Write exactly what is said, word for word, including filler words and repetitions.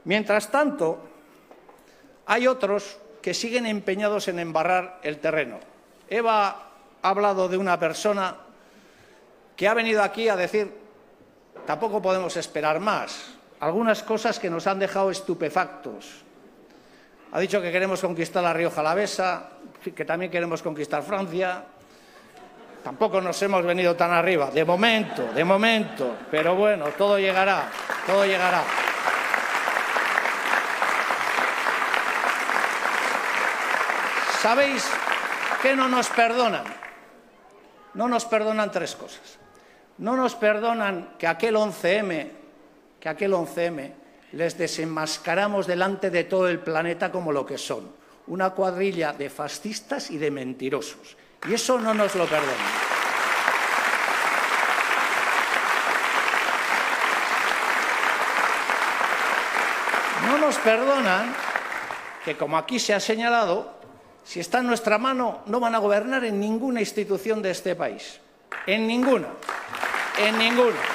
Mientras tanto, hay otros que siguen empeñados en embarrar el terreno. Eva ha hablado de una persona que ha venido aquí a decir tampoco podemos esperar más. Algunas cosas que nos han dejado estupefactos. Ha dicho que queremos conquistar la Rioja Alavesa, que también queremos conquistar Francia. Tampoco nos hemos venido tan arriba, de momento, de momento. Pero bueno, todo llegará, todo llegará. ¿Sabéis qué no nos perdonan? No nos perdonan tres cosas. No nos perdonan que aquel once eme, que aquel once eme les desenmascaramos delante de todo el planeta como lo que son, una cuadrilla de fascistas y de mentirosos. Y eso no nos lo perdonan. No nos perdonan que, como aquí se ha señalado, si está en nuestra mano, no van a gobernar en ninguna institución de este país. En ninguna. En ninguna.